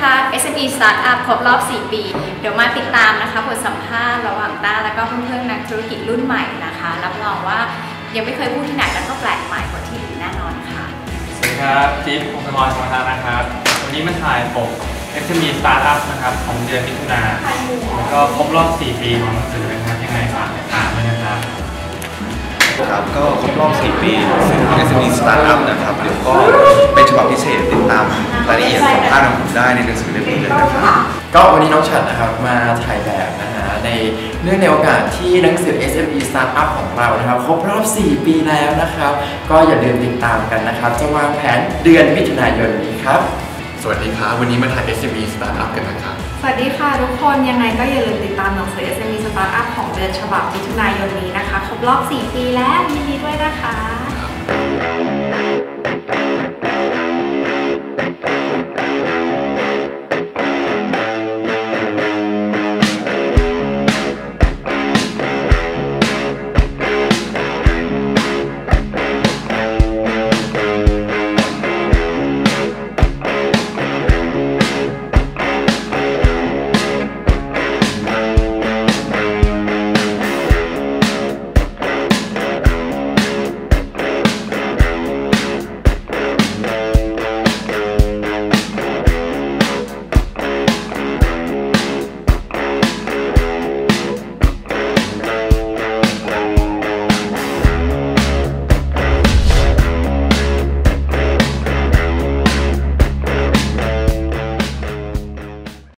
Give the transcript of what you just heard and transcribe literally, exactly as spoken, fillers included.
นะคะ เอส เอ็ม อี Startup ครบรอบสี่ปีเดี๋ยวมาติดตามนะคะบทสัมภาษณ์ระหว่างต้าและก็เพื่อนๆนักธุรกิจรุ่นใหม่นะคะรับรองว่ายังไม่เคยพูดที่ไหนแล้วก็แปลกใหม่กว่าที่อื่นแน่นอนค่ะสวัสดีครับจิ๊บพงศกร ชมาทานะครับวันนี้มาถ่ายปก เอส เอ็ม อี Startup นะครับของเดือนมิถุนายนแล้วก็ครบรอบสี่ปีของหนังสือนะครับยังไงฝากติดตามด้วยนะครับครับก็ครบรอบสี่ปีซึ่ง เอส เอ็ม อี Startup นะครับเดี๋ยวก็เป็นฉบับพิเศษติดตามรายละเอียดสัมภาษณ์ของผมได้ในหนังสือเล่มนี้เลยนะครับก็วันนี้น้องฉัดนะครับมาถ่ายแบบนะฮะในเรื่องในโอกาสที่หนังสือ เอส เอ็ม อี Startup ของเรานะครับครบรอบสี่ปีแล้วนะครับก็อย่าลืมติดตามกันนะครับจะวางแผนเดือนมิถุนายนนี้ครับสวัสดีครับวันนี้มาถ่าย เอส เอ็ม อี Startup กันนะครับสวัสดีค่ะทุกคนยังไงก็อย่าลืมติดตามหนังสือ เอส เอ็ม อี Startup ของเดือนฉบับมิถุนายนนี้นะคะครบรอบสี่ปีแล้วยินดีด้วยนะคะ